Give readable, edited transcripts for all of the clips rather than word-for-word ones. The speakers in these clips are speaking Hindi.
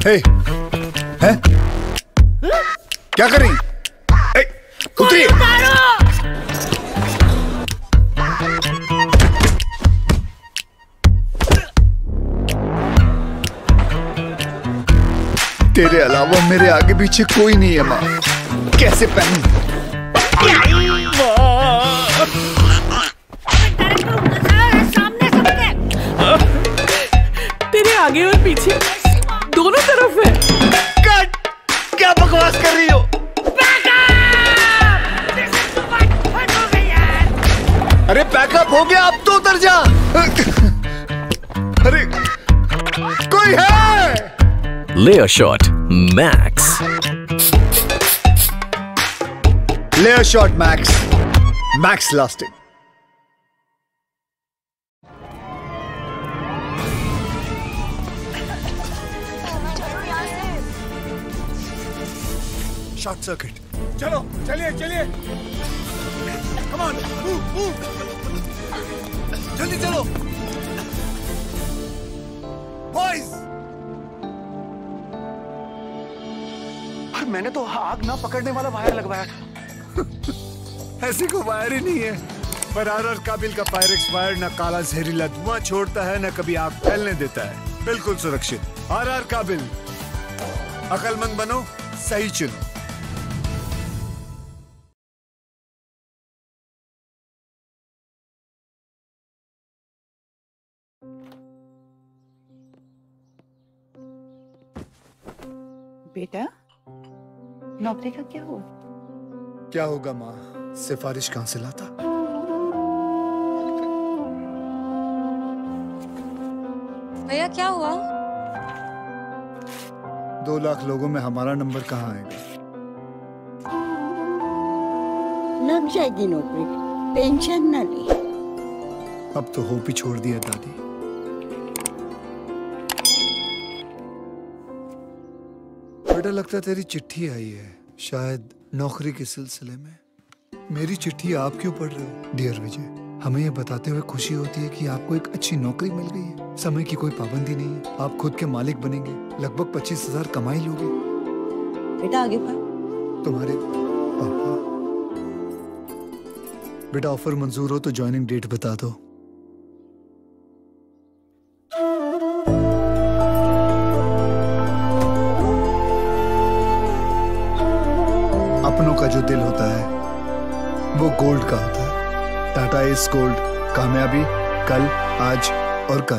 हे, हैं? क्या कर रही? उतरिए। तेरे अलावा मेरे आगे पीछे कोई नहीं है माँ। कैसे पहनूं? तेरे आगे और पीछे दोनों तरफ है। कट! क्या बकवास कर रही हो? अरे पैकअप हो गया, अब तो उतर जा। अरे कोई है? Layer shot Max. Layer shot Max. Max lasting. Short circuit. चलो, चलिए, चलिए. Come on, move. जल्दी चलो. Boys. मैंने तो आग ना पकड़ने वाला वायर लगवाया था। ऐसी कोई वायर ही नहीं है। पर आर काबिल का फायर एक्सपायर न काला जहरीला धुआं छोड़ता है न कभी आग फैलने देता है। बिल्कुल सुरक्षित। आर काबिल, अकलमंद बनो, सही चुनो। बेटा, नौकरी का क्या हुआ? क्या होगा माँ, सिफारिश कहाँ से लाता? भैया क्या हुआ? 2 लाख लोगों में हमारा नंबर कहाँ आएगा? लग जाएगी नौकरी, टेंशन न ले। अब तो होप ही छोड़ दिया दादी। बेटा लगता तेरी चिट्ठी आई है, शायद नौकरी के सिलसिले में। मेरी चिट्ठी आप क्यों पढ़ रहे हो डियर विजय? हमें ये बताते हुए खुशी होती है कि आपको एक अच्छी नौकरी मिल गई है। समय की कोई पाबंदी नहीं है, आप खुद के मालिक बनेंगे, लगभग 25,000 कमाई लोगे। बेटा आगे बढ़। तुम्हारे पापा। बेटा ऑफर मंजूर हो तो ज्वाइनिंग डेट बता दो। अपनों का जो दिल होता है वो गोल्ड का होता है। Tata is gold. कामयाबी कल, आज और कल।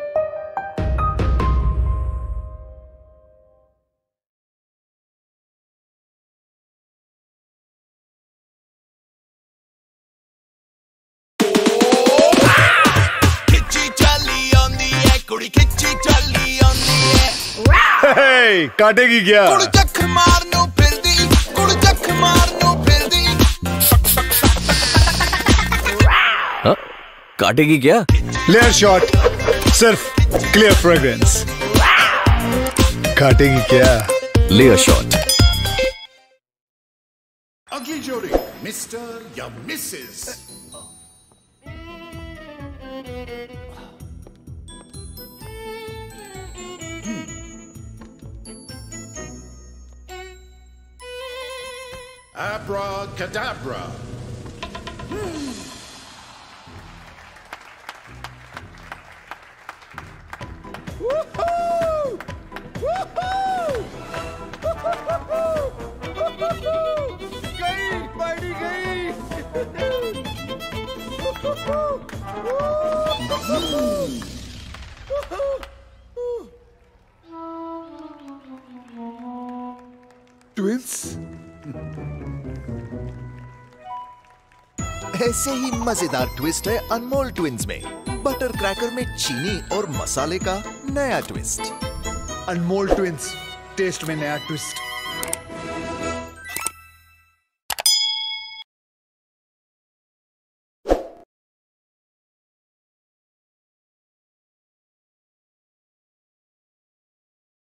काटेगी क्या? काटेगी क्या? लेयर शॉट, सिर्फ क्लियर फ्रेग्रेंस। काटेगी क्या? Layer shot. अगली जोड़ी मिस्टर या मिसेस। Abracadabra. गई, बड़ी गई। ट्विंस? ऐसे ही मजेदार ट्विस्ट है अनमोल ट्विंस में। बटर क्रैकर में चीनी और मसाले का नया ट्विस्ट। अनमोल ट्विंस, टेस्ट में नया ट्विस्ट।